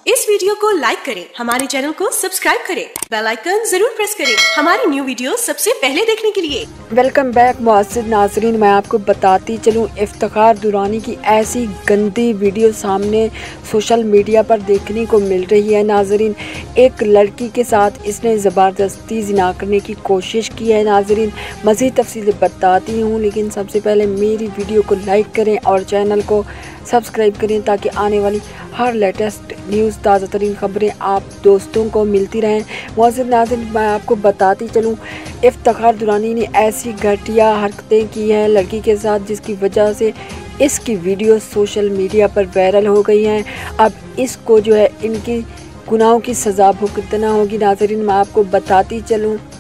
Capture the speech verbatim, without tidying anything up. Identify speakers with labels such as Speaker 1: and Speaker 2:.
Speaker 1: इस वीडियो को लाइक करें, हमारे चैनल को सब्सक्राइब करें, बेल आइकन जरूर प्रेस करें हमारी न्यू वीडियो सबसे पहले देखने के लिए।
Speaker 2: वेलकम बैक मुअज़्ज़िज़ नाज़रीन, मैं आपको बताती चलूँ इफ्तिखार दुरानी की ऐसी गंदी वीडियो सामने सोशल मीडिया पर देखने को मिल रही है। नाज़रीन, एक लड़की के साथ इसने ज़बरदस्ती ज़िना करने की कोशिश की है। नाज़रीन, मज़ीद तफसीलें बताती हूँ, लेकिन सबसे पहले मेरी वीडियो को लाइक करें और चैनल को सब्सक्राइब करें ताकि आने वाली हर लेटेस्ट न्यूज़, ताज़ा तरीन ख़बरें आप दोस्तों को मिलती रहें। मुअज़्ज़िज़ नाज़रीन, मैं आपको बताती चलूँ इफ्तिखार दुरानी ने ऐसी घटिया हरकतें की हैं लड़की के साथ, जिसकी वजह से इसकी वीडियो सोशल मीडिया पर वायरल हो गई हैं। अब इसको जो है इनकी गुनाहों की सज़ा भुगतना होगी। नाज़रीन, मैं आपको बताती चलूँ